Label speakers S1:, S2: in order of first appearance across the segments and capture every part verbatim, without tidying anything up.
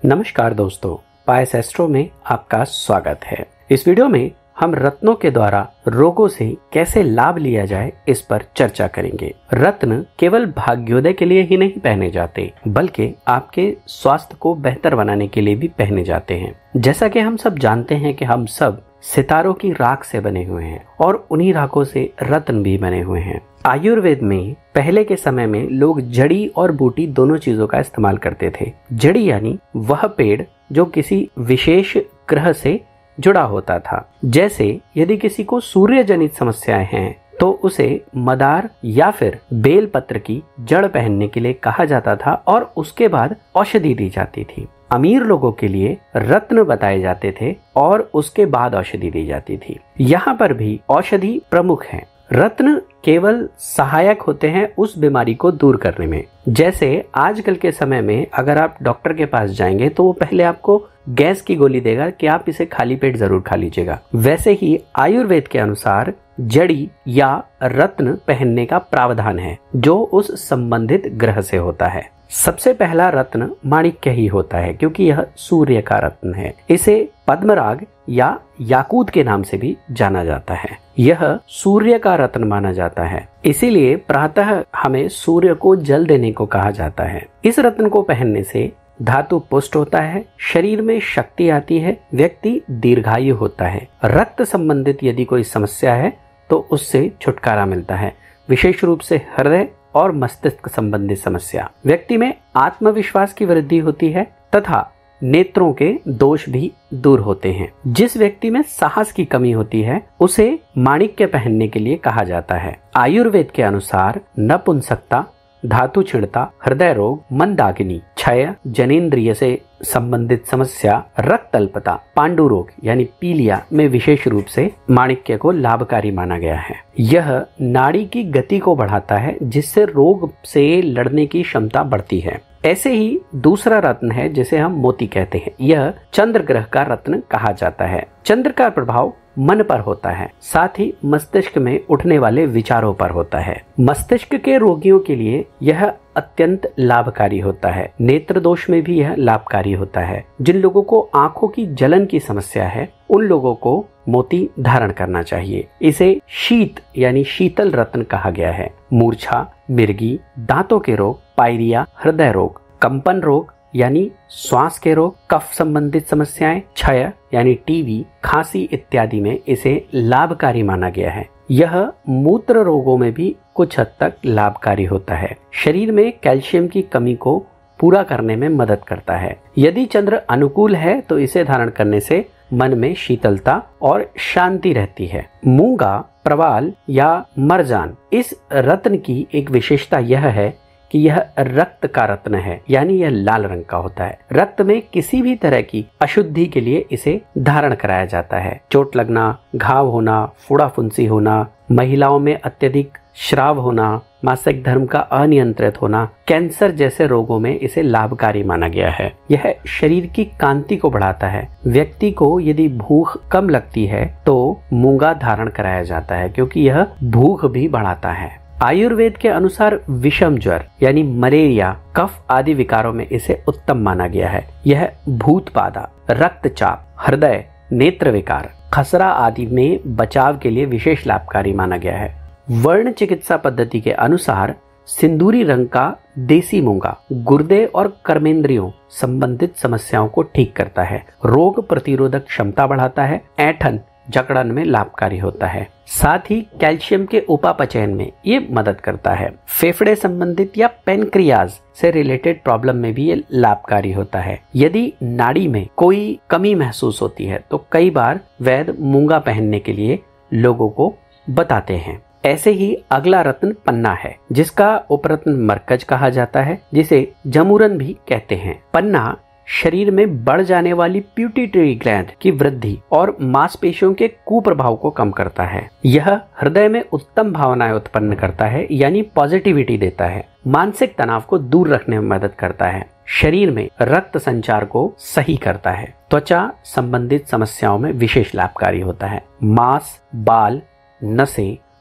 S1: नमस्कार दोस्तों, पायस एस्ट्रो में आपका स्वागत है। इस वीडियो में हम रत्नों के द्वारा रोगों से कैसे लाभ लिया जाए इस पर चर्चा करेंगे। रत्न केवल भाग्योदय के लिए ही नहीं पहने जाते, बल्कि आपके स्वास्थ्य को बेहतर बनाने के लिए भी पहने जाते हैं। जैसा कि हम सब जानते हैं कि हम सब सितारों की राख से बने हुए हैं और उन्हीं राखों से रत्न भी बने हुए हैं। आयुर्वेद में पहले के समय में लोग जड़ी और बूटी दोनों चीजों का इस्तेमाल करते थे। जड़ी यानी वह पेड़ जो किसी विशेष ग्रह से जुड़ा होता था। जैसे यदि किसी को सूर्य जनित समस्याएं हैं तो उसे मदार या फिर बेल पत्र की जड़ पहनने के लिए कहा जाता था और उसके बाद औषधि दी जाती थी। अमीर लोगों के लिए रत्न बताए जाते थे और उसके बाद औषधि दी जाती थी। यहाँ पर भी औषधि प्रमुख है। रत्न केवल सहायक होते हैं उस बीमारी को दूर करने में। जैसे आजकल के समय में अगर आप डॉक्टर के पास जाएंगे तो वो पहले आपको गैस की गोली देगा कि आप इसे खाली पेट जरूर खा लीजिएगा। वैसे ही आयुर्वेद के अनुसार जड़ी या रत्न पहनने का प्रावधान है जो उस संबंधित ग्रह से होता है। सबसे पहला रत्न माणिक्य ही होता है क्योंकि यह सूर्य का रत्न है। इसे पद्मराग या याकूत के नाम से भी जाना जाता है। यह सूर्य का रत्न माना जाता है, इसीलिए प्रातः हमें सूर्य को जल देने को कहा जाता है। इस रत्न को पहनने से धातु पुष्ट होता है, शरीर में शक्ति आती है, व्यक्ति दीर्घायु होता है। रक्त संबंधित यदि कोई समस्या है तो उससे छुटकारा मिलता है, विशेष रूप से हृदय और मस्तिष्क संबंधित समस्या। व्यक्ति में आत्मविश्वास की वृद्धि होती है तथा नेत्रों के दोष भी दूर होते हैं। जिस व्यक्ति में साहस की कमी होती है उसे माणिक्य पहनने के लिए कहा जाता है। आयुर्वेद के अनुसार नपुंसकता, धातु छिड़ता, हृदय रोग, मंदाकिनी, क्षय, जनेंद्रिय से संबंधित समस्या, रक्त अल्पता, पांडु रोग यानी पीलिया में विशेष रूप से माणिक्य को लाभकारी माना गया है। यह नाड़ी की गति को बढ़ाता है जिससे रोग से लड़ने की क्षमता बढ़ती है। ऐसे ही दूसरा रत्न है जिसे हम मोती कहते हैं। यह चंद्र ग्रह का रत्न कहा जाता है। चंद्र का प्रभाव मन पर होता है, साथ ही मस्तिष्क में उठने वाले विचारों पर होता है। मस्तिष्क के रोगियों के लिए यह अत्यंत लाभकारी होता है। नेत्र दोष में भी यह लाभकारी होता है। जिन लोगों को आंखों की जलन की समस्या है उन लोगों को मोती धारण करना चाहिए। इसे शीत यानी शीतल रत्न कहा गया है। मूर्छा, मिर्गी, दांतों के रोग, पायरिया, हृदय रोग, कंपन रोग यानी श्वास के रोग, कफ संबंधित समस्याएं, क्षय यानी टीबी, खांसी इत्यादि में इसे लाभकारी माना गया है। यह मूत्र रोगों में भी कुछ हद तक लाभकारी होता है। शरीर में कैल्शियम की कमी को पूरा करने में मदद करता है। यदि चंद्र अनुकूल है तो इसे धारण करने से मन में शीतलता और शांति रहती है। मूंगा, प्रवाल या मरजान, इस रत्न की एक विशेषता यह है कि यह रक्त का रत्न है, यानी यह लाल रंग का होता है। रक्त में किसी भी तरह की अशुद्धि के लिए इसे धारण कराया जाता है। चोट लगना, घाव होना, फुड़ा फुंसी होना, महिलाओं में अत्यधिक श्राव होना, मासिक धर्म का अनियंत्रित होना, कैंसर जैसे रोगों में इसे लाभकारी माना गया है। यह शरीर की कांति को बढ़ाता है। व्यक्ति को यदि भूख कम लगती है तो मूंगा धारण कराया जाता है क्योंकि यह भूख भी बढ़ाता है। आयुर्वेद के अनुसार विषम ज्वर यानी मलेरिया, कफ आदि विकारों में इसे उत्तम माना गया है। यह भूतबाधा, रक्तचाप, हृदय, नेत्र विकार, खसरा आदि में बचाव के लिए विशेष लाभकारी माना गया है। वर्ण चिकित्सा पद्धति के अनुसार सिंदूरी रंग का देसी मूंगा गुर्दे और कर्मेंद्रियों संबंधित समस्याओं को ठीक करता है, रोग प्रतिरोधक क्षमता बढ़ाता है, ऐंठन जकड़न में लाभकारी होता है, साथ ही कैल्शियम के उपापचयन में ये मदद करता है। फेफड़े संबंधित या पेनक्रियाज से रिलेटेड प्रॉब्लम में भी ये लाभकारी होता है। यदि नाड़ी में कोई कमी महसूस होती है तो कई बार वैद्य मूंगा पहनने के लिए लोगों को बताते हैं। ऐसे ही अगला रत्न पन्ना है जिसका उपरत्न मरकज कहा जाता है, जिसे जमुरन भी कहते हैं। पन्ना शरीर में बढ़ जाने वाली प्यूटिटरी ग्लैंड की वृद्धि और मांसपेशियों के कुप्रभाव को कम करता है। यह हृदय में उत्तम भावनाएं उत्पन्न करता है यानी पॉजिटिविटी देता है। मानसिक तनाव को दूर रखने में मदद करता है। शरीर में रक्त संचार को सही करता है। त्वचा संबंधित समस्याओं में विशेष लाभकारी होता है। मांस, बाल, नसें,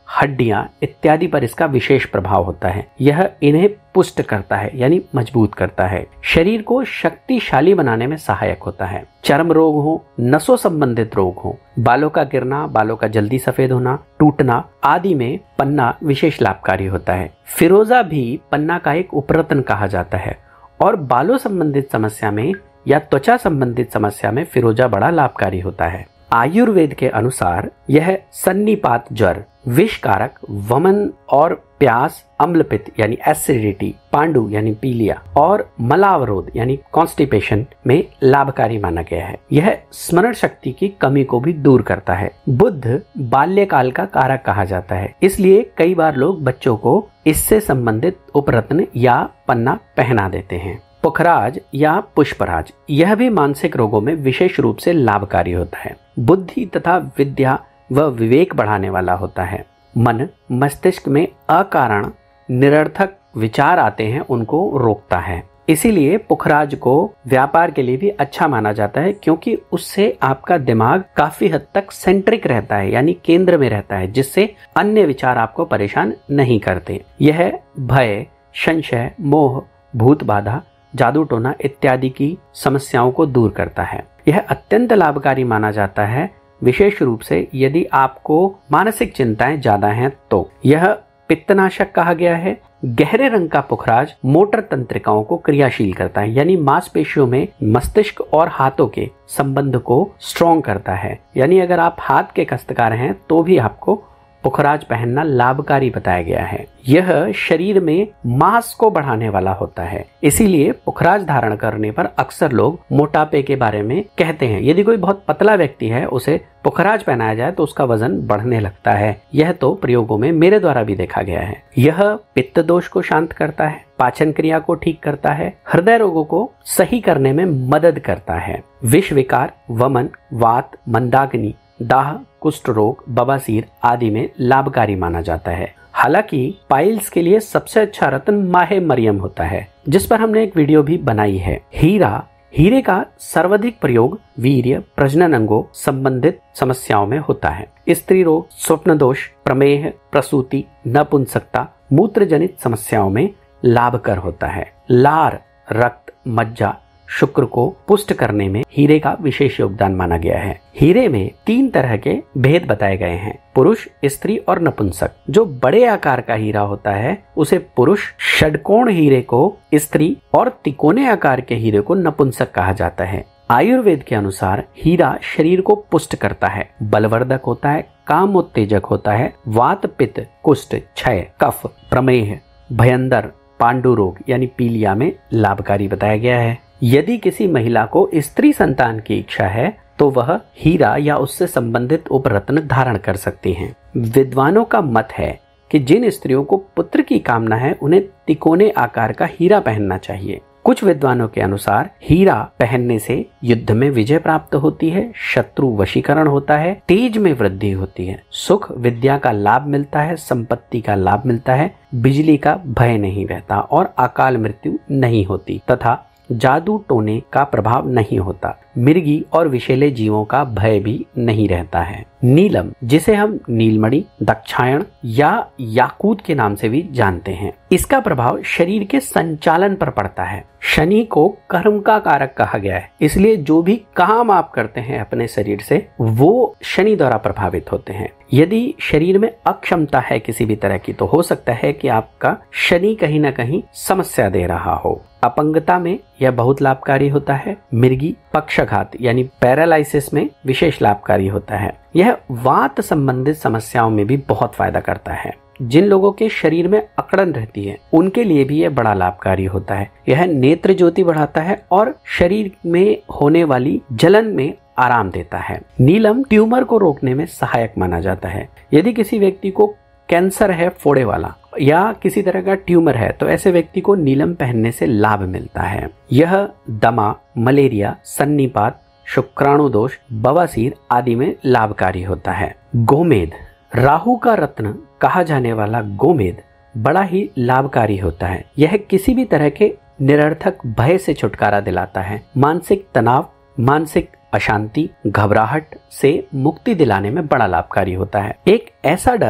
S1: हड्डियां इत्यादि पर इसका विशेष प्रभाव होता है। यह इन्हें पुष्ट करता है यानी मजबूत करता है। शरीर को शक्तिशाली बनाने में सहायक होता है। चर्म रोग हो, नसों संबंधित रोग हो, बालों का गिरना, बालों का जल्दी सफेद होना, टूटना आदि में पन्ना विशेष लाभकारी होता है। फिरोजा भी पन्ना का एक उपरत्न कहा जाता है और बालों संबंधित समस्या में या त्वचा संबंधित समस्या में फिरोजा बड़ा लाभकारी होता है। आयुर्वेद के अनुसार यह सन्निपात ज्वर, विषकारक, वमन और प्यास, अम्लपित्त यानी एसिडिटी, पांडु यानी पीलिया और मलावरोध यानी कॉन्स्टिपेशन में लाभकारी माना गया है। यह स्मरण शक्ति की कमी को भी दूर करता है। बुद्ध बाल्यकाल का कारक कहा जाता है, इसलिए कई बार लोग बच्चों को इससे संबंधित उपरत्न या पन्ना पहना देते हैं। पुखराज या पुष्पराज, यह भी मानसिक रोगों में विशेष रूप से लाभकारी होता है। बुद्धि तथा विद्या व विवेक बढ़ाने वाला होता है। मन मस्तिष्क में अकारण निरर्थक विचार आते हैं उनको रोकता है। इसीलिए पुखराज को व्यापार के लिए भी अच्छा माना जाता है, क्योंकि उससे आपका दिमाग काफी हद तक सेंट्रिक रहता है यानी केंद्र में रहता है, जिससे अन्य विचार आपको परेशान नहीं करते। यह भय, संशय, मोह, भूत बाधा, जादू टोना इत्यादि की समस्याओं को दूर करता है। यह अत्यंत लाभकारी माना जाता है, विशेष रूप से यदि आपको मानसिक चिंताएं ज्यादा हैं तो। यह पित्तनाशक कहा गया है। गहरे रंग का पुखराज मोटर तंत्रिकाओं को क्रियाशील करता है, यानी मांसपेशियों में मस्तिष्क और हाथों के संबंध को स्ट्रॉन्ग करता है। यानी अगर आप हाथ के कष्टकार हैं तो भी आपको पुखराज पहनना लाभकारी बताया गया है। यह शरीर में मांस को बढ़ाने वाला होता है, इसीलिए पुखराज धारण करने पर अक्सर लोग मोटापे के बारे में कहते हैं। यदि कोई बहुत पतला व्यक्ति है, उसे पुखराज पहनाया जाए तो उसका वजन बढ़ने लगता है। यह तो प्रयोगों में मेरे द्वारा भी देखा गया है। यह पित्त दोष को शांत करता है, पाचन क्रिया को ठीक करता है, हृदय रोगों को सही करने में मदद करता है। विष विकार, वमन, वात, मंदाग्नि, दाह, कुष्ठ रोग, बवासीर आदि में लाभकारी माना जाता है। हालांकि पाइल्स के लिए सबसे अच्छा रत्न माहे मरियम होता है, जिस पर हमने एक वीडियो भी बनाई है। हीरा, हीरे का सर्वाधिक प्रयोग वीर्य, प्रजनन अंगों संबंधित समस्याओं में होता है। स्त्री रोग, स्वप्न दोष, प्रमेह, प्रसूति, नपुंसकता, मूत्र जनित समस्याओं में लाभकर होता है। लार, रक्त, मज्जा, शुक्र को पुष्ट करने में हीरे का विशेष योगदान माना गया है। हीरे में तीन तरह के भेद बताए गए हैं, पुरुष, स्त्री और नपुंसक। जो बड़े आकार का हीरा होता है उसे पुरुष, षटकोण हीरे को स्त्री और तिकोने आकार के हीरे को नपुंसक कहा जाता है। आयुर्वेद के अनुसार हीरा शरीर को पुष्ट करता है, बलवर्धक होता है, काम उत्तेजक होता है, वात, पित्त, कुष्ठ, क्षय, कफ, प्रमेह, भयंदर, पांडु रोग यानी पीलिया में लाभकारी बताया गया है। यदि किसी महिला को स्त्री संतान की इच्छा है तो वह हीरा या उससे संबंधित उपरत्न धारण कर सकती हैं। विद्वानों का मत है कि जिन स्त्रियों को पुत्र की कामना है उन्हें तिकोने आकार का हीरा पहनना चाहिए। कुछ विद्वानों के अनुसार हीरा पहनने से युद्ध में विजय प्राप्त होती है, शत्रु वशीकरण होता है, तेज में वृद्धि होती है, सुख विद्या का लाभ मिलता है, संपत्ति का लाभ मिलता है, बिजली का भय नहीं रहता और अकाल मृत्यु नहीं होती तथा जादू टोने का प्रभाव नहीं होता। मिर्गी और विषैले जीवों का भय भी नहीं रहता है। नीलम, जिसे हम नीलमणि, दक्षायण या याकूत के नाम से भी जानते हैं, इसका प्रभाव शरीर के संचालन पर पड़ता है। शनि को कर्म का कारक कहा गया है, इसलिए जो भी काम आप करते हैं अपने शरीर से वो शनि द्वारा प्रभावित होते हैं। यदि शरीर में अक्षमता है किसी भी तरह की तो हो सकता है कि आपका शनि कहीं ना कहीं समस्या दे रहा हो। अपंगता में यह बहुत लाभकारी होता है। मिर्गी, पक्षघात यानी पैरालाइसिस में विशेष लाभकारी होता है। यह वात संबंधित समस्याओं में भी बहुत फायदा करता है। जिन लोगों के शरीर में अकड़न रहती है उनके लिए भी यह बड़ा लाभकारी होता है। यह नेत्र ज्योति बढ़ाता है और शरीर में होने वाली जलन में आराम देता है। नीलम ट्यूमर को रोकने में सहायक माना जाता है। यदि किसी व्यक्ति को कैंसर है फोड़े वाला या किसी तरह का ट्यूमर है तो ऐसे व्यक्ति को नीलम पहनने से लाभ मिलता है। यह दमा, मलेरिया, सन्निपात, शुक्राणु दोष, बवासीर आदि में लाभकारी होता है। गोमेद, राहु का रत्न कहा जाने वाला गोमेद बड़ा ही लाभकारी होता है। यह किसी भी तरह के निरर्थक भय से छुटकारा दिलाता है। मानसिक तनाव, मानसिक अशांति, घबराहट से मुक्ति दिलाने में बड़ा लाभकारी होता है। एक ऐसा डर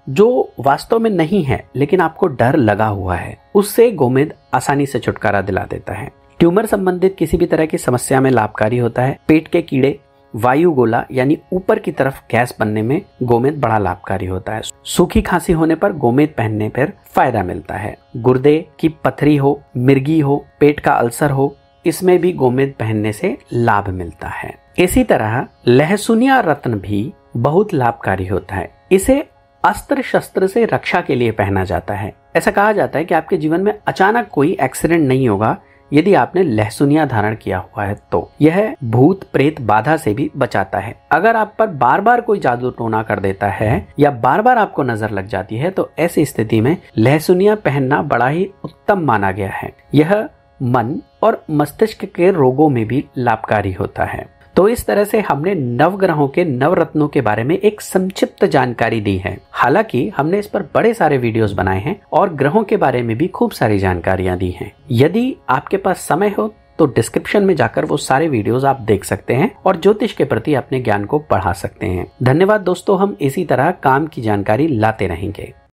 S1: जो वास्तव में नहीं है लेकिन आपको डर लगा हुआ है, उससे गोमेद आसानी से छुटकारा दिला देता है। ट्यूमर संबंधित किसी भी तरह की समस्या में लाभकारी होता है। पेट के कीड़े, वायु गोला यानी ऊपर की तरफ गैस बनने में गोमेद बड़ा लाभकारी होता है। सूखी खांसी होने पर गोमेद पहनने पर फायदा मिलता है। गुर्दे की पथरी हो, मिर्गी हो, पेट का अल्सर हो, इसमें भी गोमेद पहनने से लाभ मिलता है। इसी तरह लहसुनिया रत्न भी बहुत लाभकारी होता है। इसे अस्त्र शस्त्र से रक्षा के लिए पहना जाता है। ऐसा कहा जाता है कि आपके जीवन में अचानक कोई एक्सीडेंट नहीं होगा यदि आपने लहसुनिया धारण किया हुआ है तो। यह भूत प्रेत बाधा से भी बचाता है। अगर आप पर बार बार कोई जादू टोना कर देता है या बार बार आपको नजर लग जाती है तो ऐसी स्थिति में लहसुनिया पहनना बड़ा ही उत्तम माना गया है। यह मन और मस्तिष्क के रोगों में भी लाभकारी होता है। तो इस तरह से हमने नवग्रहों के नवरत्नों के बारे में एक संक्षिप्त जानकारी दी है। हालांकि हमने इस पर बड़े सारे वीडियोस बनाए हैं और ग्रहों के बारे में भी खूब सारी जानकारियां दी हैं। यदि आपके पास समय हो तो डिस्क्रिप्शन में जाकर वो सारे वीडियोस आप देख सकते हैं और ज्योतिष के प्रति अपने ज्ञान को बढ़ा सकते हैं। धन्यवाद दोस्तों, हम इसी तरह काम की जानकारी लाते रहेंगे।